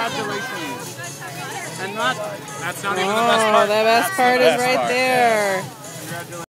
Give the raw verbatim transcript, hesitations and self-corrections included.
Congratulations. And not, that's not Oh, even the best part. the best That's part the is best right part. there. Congratulations.